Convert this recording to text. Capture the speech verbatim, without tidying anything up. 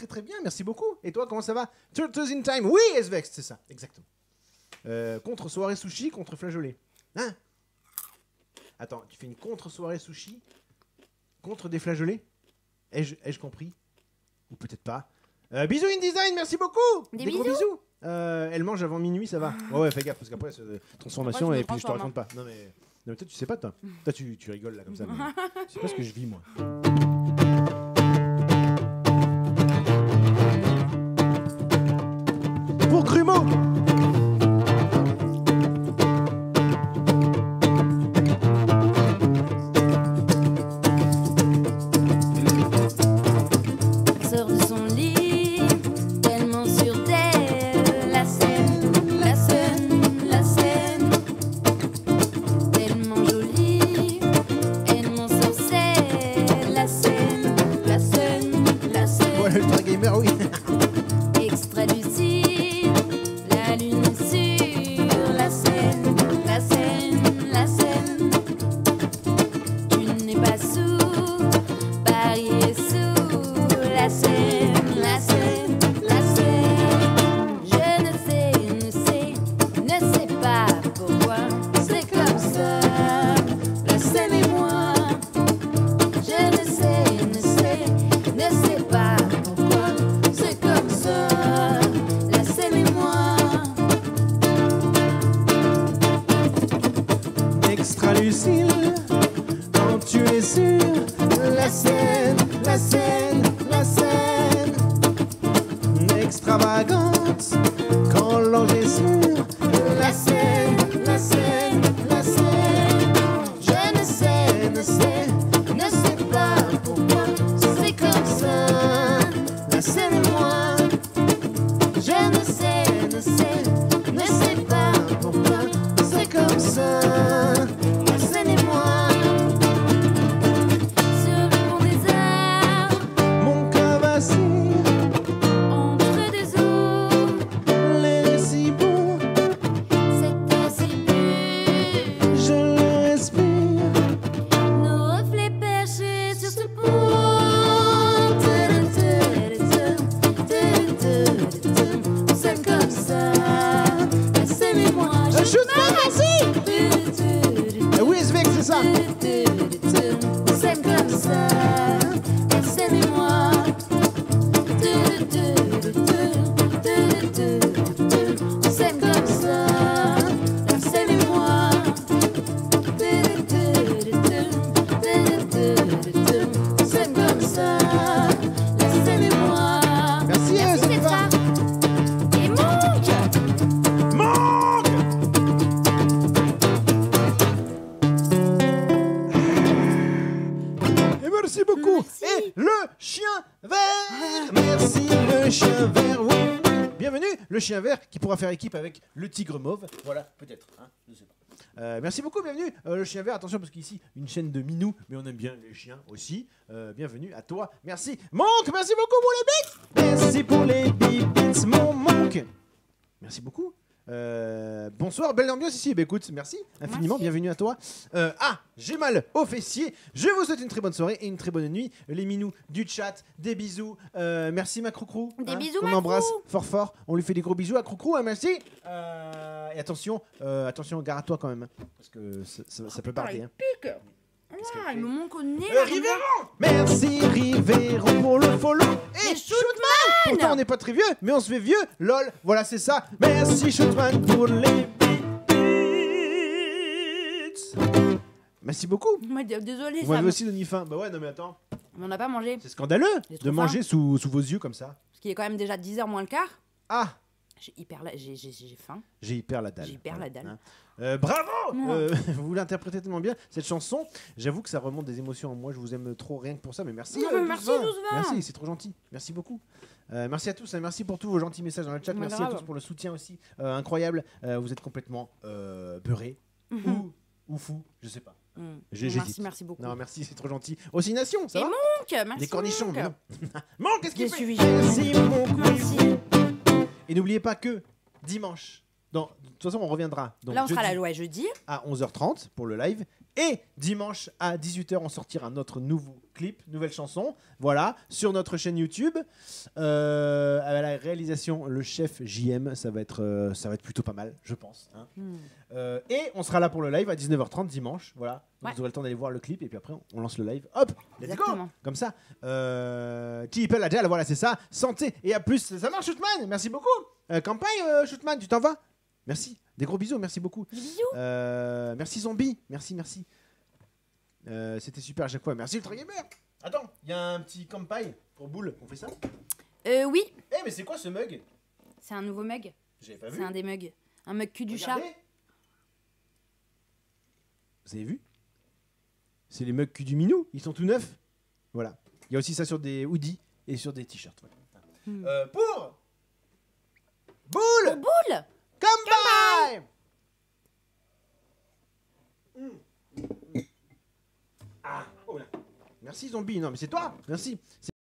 très très bien, merci beaucoup. Et toi, comment ça va? Turtles in Time, oui, S-Vex, c'est ça, exactement. Euh, contre soirée sushi, contre flageolet. Hein? Attends, tu fais une contre soirée sushi contre des flageolets? Ai-je ai-je compris? Ou peut-être pas. Euh, bisous InDesign, merci beaucoup. Des gros bisous. bisous. Euh, elle mange avant minuit, ça va. Ouais, ouais, fais gaffe, parce qu'après, c'est euh, transformation Après, je me et puis je te transforme, raconte pas. Non, mais, non, mais toi, tu sais pas, toi. Toi, tu, tu rigoles là comme ça. Mais je sais pas ce que je vis, moi. Pour Grumeau. Sort de son lit, tellement sûre d'elle. La scène, la scène, la scène, tellement jolie, elle m'en sorcelle. La scène, la scène, la scène. Voilà, Ultra Gamer, oui. Extrait lucide, la lune sur la scène, la scène, la scène. Tu n'es pas sous, Paris est sous la scène, la scène, la scène. Je ne sais, ne sais, ne sais pas pourquoi c'est comme ça. La scène et moi. Je ne sais, ne sais, ne sais pas pourquoi c'est comme ça. La scène et moi. Extra lucide, quand tu es sur la scène, la scène, la scène. Extravagante, quand l'ange est sur la scène, la scène, la scène. Je ne sais, ne sais, ne sais pas pourquoi c'est comme ça. La scène et moi. Je ne sais, ne sais, ne sais pas pourquoi c'est comme ça. La scène et moi. Sur le pont des arts, Mon cœur vacille, entre deux eaux, les récits beaux, c'est ainsi pur. je le respire. Nos reflets perchés sur ce pont. C'est comme ça. La scène et moi. Euh, Shootman, merci. Euh, oui, S-Vex, c'est ça. C'est comme ça. La scène et moi. C'est comme ça. La scène et moi. C'est comme ça. La scène et moi. Merci, euh, Merci Petra. Et Monk. Manque. Et merci beaucoup. Merci. Et le chien vert. Merci le chien vert. Oui. Bienvenue, le chien vert qui pourra faire équipe avec le tigre mauve. Voilà, peut-être. Hein, je sais pas. Euh, merci beaucoup, bienvenue euh, le chien vert. Attention parce qu'ici une chaîne de minous, mais on aime bien les chiens aussi. Euh, bienvenue à toi. Merci. Monk, merci beaucoup pour les bits. Merci pour les bits, mon Monk. Merci beaucoup. Euh, bonsoir, belle ambiance ici. Bah, écoute, merci infiniment, Merci. bienvenue à toi. Euh, ah, j'ai mal au fessier. Je vous souhaite une très bonne soirée et une très bonne nuit. Les minous du chat, des bisous. Euh, merci ma Croucrou. Des bisous, On ma embrasse Crou. fort fort. On lui fait des gros bisous à Croucrou, hein, merci. Euh, et attention, euh, attention, gare à toi quand même, hein, parce que ça, ça- ça peut barder. Hein. Pique. Ah, il me manque au nez. Euh, là, Rivero. Merci Rivero pour le follow. Et Et Shootman. Pourtant on n'est pas très vieux, mais on se fait vieux. Lol, voilà c'est ça. Merci Shootman pour les bits. Merci beaucoup. Moi, d- Désolé, Vous ça m'avez me- aussi donné faim. Bah ouais, non mais attends. on n'a pas mangé. C'est scandaleux J'ai trop de faim. manger sous, sous vos yeux comme ça. Parce qu'il est quand même déjà dix heures moins le quart. Ah, J'ai hyper la... j'ai, j'ai, j'ai faim. j'ai hyper la dalle. J'ai hyper la dalle. Hein. Euh, bravo Non. Euh, Vous l'interprétez tellement bien, cette chanson. J'avoue que ça remonte des émotions en moi. Je vous aime trop rien que pour ça. Mais merci. Non, euh, mais merci, douze vingt. douze vingt. Merci, c'est trop gentil. Merci beaucoup. Euh, merci à tous. hein, Merci pour tous vos gentils messages dans le chat. Mais Merci à grave. tous pour le soutien aussi. Euh, incroyable. Euh, vous êtes complètement euh, beurrés. Mhm. Ou, ou fou. Je sais pas. Mm. J'ai- Merci, j'hésite. merci beaucoup. Non, merci, c'est trop gentil. Aussi Nation, ça Et va Monk, merci. Des cornichons, Monk. mais non. Mon, qu'est-ce qu'il J'ai fait suivi. Merci, mon Merci. Et n'oubliez pas que dimanche, dans, de toute façon, on reviendra. Donc, Là, on sera jeudi là, ouais, jeudi. à onze heures trente pour le live Et dimanche à dix-huit heures, on sortira notre nouveau clip, nouvelle chanson, voilà, sur notre chaîne YouTube. Euh, à la réalisation, le chef J M, ça va être, euh, ça va être plutôt pas mal, je pense. Hein. Hmm. Euh, et on sera là pour le live à dix-neuf heures trente dimanche, voilà. Donc Ouais. vous aurez le temps d'aller voir le clip et puis après on lance le live. Hop, let's go. Exactement. Comme ça. Euh, qui appelle la Jal, voilà, c'est ça. Santé et à plus. Ça marche, Shootman. Merci beaucoup. Euh, campagne, euh, Shootman, tu t'en vas? Merci. Des gros bisous, merci beaucoup. Des bisous. Euh, merci Zombie, merci, merci. Euh, C'était super à chaque fois. Merci Ultra Gamer. Attends, il y a un petit campagne pour boule. On fait ça? Euh, oui, Eh, mais c'est quoi ce mug? c'est un nouveau mug. J'avais pas vu. C'est un des mugs. Un mug cul du chat. Regardez. Vous avez vu? C'est les mugs cul du minou. Ils sont tout neufs. Voilà. Il y a aussi ça sur des hoodies et sur des t-shirts. Voilà. Hmm. Euh, pour boule. Pour boule. Campagne. Mm. Ah, oh là. Merci Zombie. Non, mais c'est toi. Merci.